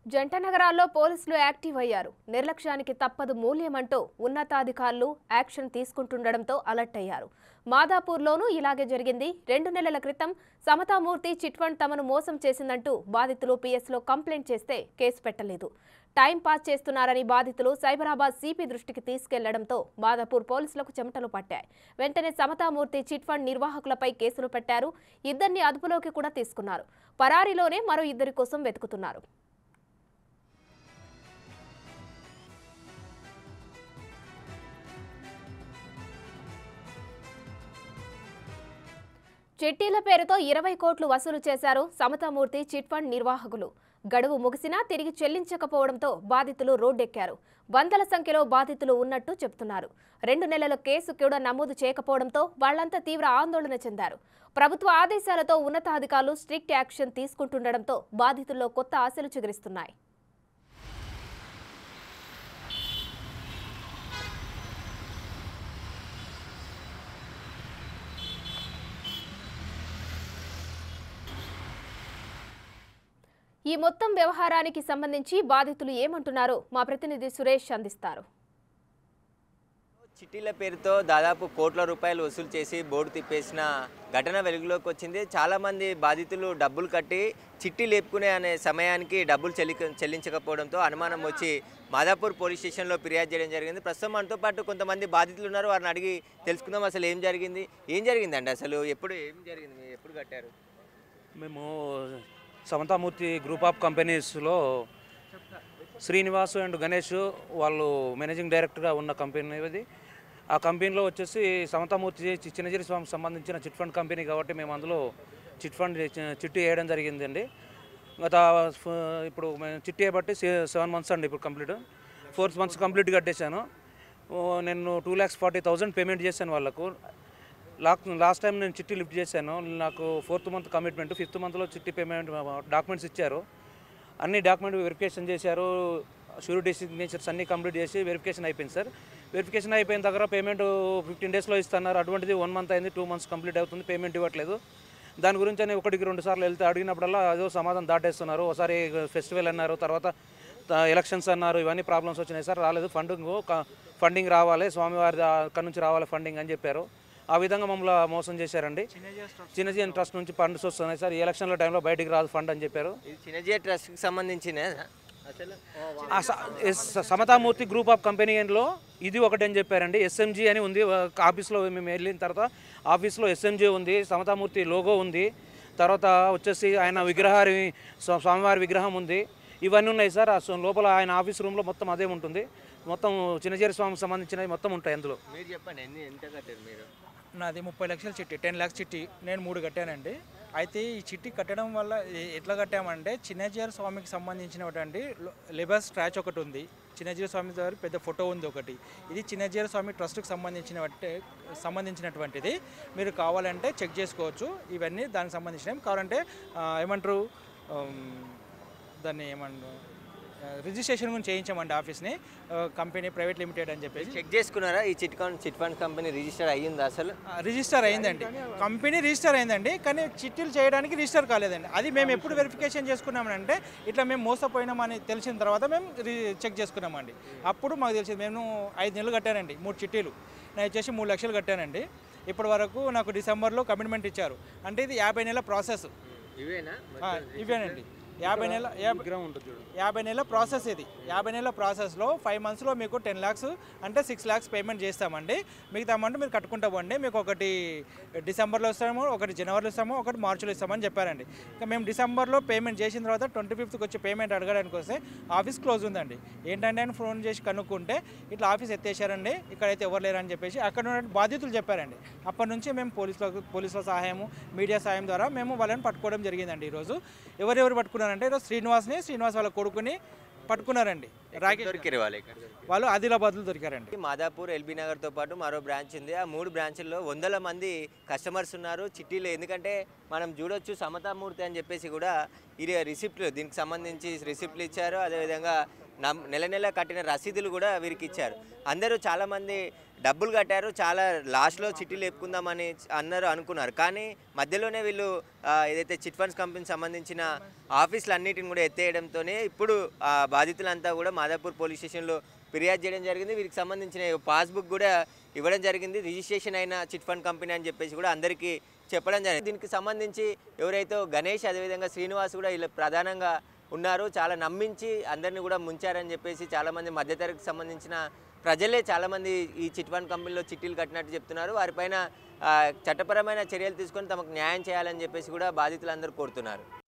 జంట నగరాల్లో పోలీసులు యాక్టివ్ అయ్యారు. నిర్లక్ష్యానికి తప్పదు మూల్యమంటూ ఉన్నతాధికారులు యాక్షన్ తీసుకుంటుండడంతో అలర్ట్ అయ్యారు. మాదాపూర్లోనూ ఇలాగే జరిగింది. 2 నెలల క్రితం సమతామూర్తి చిట్ ఫండ్ తమను మోసం చేసిందంటూ బాధితులు పిఎస్లో కంప్లైంట్ చేస్తే కేసు పెట్టలేదు. టైం పాస్ చేస్తున్నారని బాధితులు సైబరాబాద్ సిపి దృష్టికి తీసుకెళ్లడంతో మాదాపూర్ పోలీసులకు చెమటలు పట్టాయి. వెంటనే సమతామూర్తి చిట్ ఫండ్ నిర్వాహకులపై కేసులు పెట్టారు. ఇద్దరిని అదుపులోకి కూడా తీసుకున్నారు. పరారీలోనే మరో 2 కోసం వెతుకుతున్నారు. చిట్టీల పేరుతో 20 కోట్లు వసూలు చేశారు సమతామూర్తి చిట్ ఫండ్ నిర్వాహకులు. గడువు ముగిసినా తిరిగి చెల్లించకపోవడంతో బాధితులు రోడ్డెక్కారు. వందల సంఖ్యలో బాధితులు ఉన్నట్టు చెబుతున్నారు. 2 నెలల కేసు కూడా నమోదు చేయకపోవడంతో వాళ్లంతా తీవ్ర ఆందోళన చెందారు. ప్రభుత్వ ఆదేశాలతో ఉన్నతాధికారులు స్ట్రిక్ట్ యాక్షన్ తీసుకుంటుండడంతో బాధితుల్లో కొత్త ఆశలు చిగురిస్తున్నాయి. ఈ మొత్తం వ్యవహారానికి సంబంధించి బాధితులు ఏమంటున్నారో మా ప్రతినిధి సురేష్ అందిస్తారు. చిట్టీల పేరుతో దాదాపు కోట్ల రూపాయలు వసూలు చేసి బోర్డు తిప్పేసిన ఘటన వెలుగులోకి వచ్చింది. చాలామంది బాధితులు డబ్బులు కట్టి చిట్టి లేపుకునే అనే సమయానికి డబ్బులు చెల్లించకపోవడంతో అనుమానం వచ్చి మాదాపూర్ పోలీస్ స్టేషన్లో ఫిర్యాదు చేయడం జరిగింది. ప్రస్తుతం మనతో పాటు కొంతమంది బాధితులు ఉన్నారు. వారిని అడిగి తెలుసుకుందాం అసలు ఏం జరిగిందండి అసలు ఎప్పుడు కట్టారు? మేము సమతామూర్తి గ్రూప్ ఆఫ్ కంపెనీస్లో శ్రీనివాసు అండ్ గణేష్ వాళ్ళు మేనేజింగ్ డైరెక్టర్గా ఉన్న కంపెనీ ఇది. ఆ కంపెనీలో వచ్చేసి సమతామూర్తి చిన్నజీరి స్వామికి సంబంధించిన చిట్ ఫండ్ కంపెనీ కాబట్టి మేము అందులో చిట్టి వేయడం జరిగిందండి. ఇప్పుడు మేము చిట్టి వేయబట్టి 7 మంత్స్ అండి. ఇప్పుడు కంప్లీట్ 4 మంత్స్ కంప్లీట్ కట్టేశాను. నేను 2,40,000 పేమెంట్ చేశాను వాళ్ళకు. లాస్ట్ టైం నేను చిట్టి లిఫ్ట్ చేశాను. నాకు 4th మంత్ కమిట్మెంట్, 5th మంత్లో చిట్టి పేమెంట్ డాక్యుమెంట్స్ ఇచ్చారు. అన్ని డాక్యుమెంట్ వెరిఫికేషన్ చేశారు. షూరిటీ సిగ్నేచర్స్ అన్నీ కంప్లీట్ చేసి వెరిఫికేషన్ అయిపోయింది సార్. వెరిఫికేషన్ అయిపోయిన దగ్గర పేమెంట్ 15 డేస్లో ఇస్తున్నారు. అటువంటిది 1 మంత్ అయింది, 2 మంత్స్ కంప్లీట్ అవుతుంది, పేమెంట్ ఇవ్వట్లేదు. దాని గురించి అని 1-2 సార్లు వెళ్తే అడిగినప్పుడల్లా అదో సమాధానం దాటేస్తున్నారు. ఒకసారి ఫెస్టివల్ అన్నారు, తర్వాత ఎలక్షన్స్ అన్నారు. ఇవన్నీ ప్రాబ్లమ్స్ వచ్చినాయి సార్. రాలేదు. ఫండింగ్ రావాలి, స్వామివారి అక్కడి నుంచి రావాలి ఫండింగ్ అని చెప్పారు. ఆ విధంగా మమ్మల్ని మోసం చేశారండి. చిన్నజీఎన్ ట్రస్ట్ నుంచి ఫండ్స్ వస్తున్నాయి సార్. ఈ ఎలక్షన్ల టైంలో బయటికి రాదు ఫండ్ అని చెప్పారు. చిన్నజీఎన్ ట్రస్ట్కి సంబంధించిన సమతామూర్తి గ్రూప్ ఆఫ్ కంపెనీలో ఇది ఒకటి అని చెప్పారండి. ఎస్ఎంజీ అని ఉంది ఆఫీస్లో. మేము వెళ్ళిన తర్వాత ఆఫీస్లో ఎస్ఎంజీ ఉంది, సమతామూర్తి లోగో ఉంది, తర్వాత వచ్చేసి ఆయన స్వామివారి విగ్రహం ఉంది. ఇవన్నీ ఉన్నాయి సార్. లోపల ఆయన ఆఫీస్ రూమ్లో మొత్తం అదే ఉంటుంది. మొత్తం చిన్నజీరి స్వామికి సంబంధించినవి మొత్తం ఉంటాయి అందులో. మీరు చెప్పండి, ఎంత కట్టారు మీరు? నాది 30 లక్షల చిట్టి, 10 lakhs చిట్టి నేను 3 కట్టానండి. అయితే ఈ చిట్టి కట్టడం వల్ల ఎట్లా కట్టామంటే చిన్నజీరి స్వామికి సంబంధించినటువంటి లేబర్ స్క్రాచ్ ఒకటి ఉంది. చిన్నజీరి స్వామి గారి పెద్ద ఫోటో ఉంది ఒకటి. ఇది చిన్నజీరి స్వామి ట్రస్ట్కి సంబంధించినటువంటిది. మీరు కావాలంటే చెక్ చేసుకోవచ్చు. ఇవన్నీ దానికి సంబంధించినవి. కావాలంటే ఏమంటారు దాన్ని రిజిస్ట్రేషన్ గురించి చేయించామండి ఆఫీస్ని. కంపెనీ ప్రైవేట్ లిమిటెడ్ అని చెప్పేసి. చెక్ చేసుకున్నారా? ఈ చిట్ ఫండ్ కంపెనీ రిజిస్టర్ అయ్యిందా? అసలు రిజిస్టర్ అయిందండి. కంపెనీ రిజిస్టర్ అయిందండి, కానీ చిట్టీలు చేయడానికి రిజిస్టర్ కాలేదండి. అది మేము ఎప్పుడు వెరిఫికేషన్ చేసుకున్నామంటే ఇట్లా మేము మోసపోయినామని తెలిసిన తర్వాత మేము చెక్ చేసుకున్నామండి. అప్పుడు మాకు తెలిసింది. మేము 5 నెలలు కట్టానండి, 3 చిట్టీలు. నేను వచ్చేసి 3 లక్షలు కట్టానండి. ఇప్పటి వరకు నాకు డిసెంబర్లో కమిట్మెంట్ ఇచ్చారు. అంటే ఇది 50 నెలల ప్రాసెస్. ఇవేనండి 50 నెలల ప్రాసెస్. ఇది 50 నెలల ప్రాసెస్లో 5 మంత్స్లో మీకు 10 lakhs అంటే 6 lakhs పేమెంట్ చేస్తామండి. మిగతా అమౌంట్ మీరు కట్టుకుంటామండి. మీకు ఒకటి డిసెంబర్లో ఇస్తాము, ఒకటి జనవరిలో ఇస్తాము, ఒకటి మార్చిలో ఇస్తామని చెప్పారండి. ఇంకా మేము డిసెంబర్లో పేమెంట్ చేసిన తర్వాత 25th వచ్చి పేమెంట్ అడగడానికి వస్తే ఆఫీస్ క్లోజ్ ఉందండి. ఏంటంటే ఆయన ఫోన్ చేసి కనుక్కుంటే ఇట్లా ఆఫీస్ ఎత్తేసారండి, ఇక్కడైతే ఎవరు లేరని చెప్పేసి అక్కడ ఉన్న బాధితులు చెప్పారండి. అప్పటి నుంచి మేము పోలీసుల సహాయము, మీడియా సహాయం ద్వారా మేము వాళ్ళని పట్టుకోవడం జరిగిందండి. ఈరోజు ఎవరెవరు పట్టుకున్నారు అంటే శ్రీనివాస్ వాళ్ళ కొడుకుని పట్టుకున్నారండి. వాళ్ళు ఆదిలాబాద్లో దొరికారండి. మాదాపూర్, ఎల్బీ నగర్తో పాటు మరో బ్రాంచ్ ఉంది. ఆ 3 బ్రాంచుల్లో 100 మంది కస్టమర్స్ ఉన్నారు చిట్టీలు. ఎందుకంటే మనం చూడొచ్చు సమతామూర్తి అని చెప్పేసి కూడా ఇది రిసిప్ట్లు, దీనికి సంబంధించి రిసిప్ట్లు ఇచ్చారు. అదేవిధంగా నెల నెల కట్టిన రసీదులు కూడా వీరికి ఇచ్చారు. అందరూ చాలామంది డబ్బులు కట్టారు, చాలా లాస్ట్లో చిట్టి లేపుకుందామని అందరూ అనుకున్నారు. కానీ మధ్యలోనే వీళ్ళు ఏదైతే చిట్ ఫండ్స్ కంపెనీకి సంబంధించిన ఆఫీసులు అన్నిటిని కూడా ఎత్తేయడంతోనే ఇప్పుడు బాధితులంతా కూడా మాదాపూర్ పోలీస్ స్టేషన్లో ఫిర్యాదు చేయడం జరిగింది. వీరికి సంబంధించిన పాస్బుక్ కూడా ఇవ్వడం జరిగింది. రిజిస్ట్రేషన్ అయిన చిట్ ఫండ్ కంపెనీ అని చెప్పేసి కూడా అందరికీ చెప్పడం జరిగింది. దీనికి సంబంధించి ఎవరైతే గణేష్ అదేవిధంగా శ్రీనివాస్ కూడా ఇలా ప్రధానంగా ఉన్నారు. చాలా నమ్మించి అందరినీ కూడా ముంచారని చెప్పేసి చాలామంది మధ్యతరగతికి సంబంధించిన ప్రజలే చాలామంది ఈ చిట్ ఫండ్ కంపెనీలో చిట్టీలు కట్టినట్టు చెప్తున్నారు. వారిపైన చట్టపరమైన చర్యలు తీసుకొని తమకు న్యాయం చేయాలని చెప్పేసి కూడా బాధితులందరూ కోరుతున్నారు.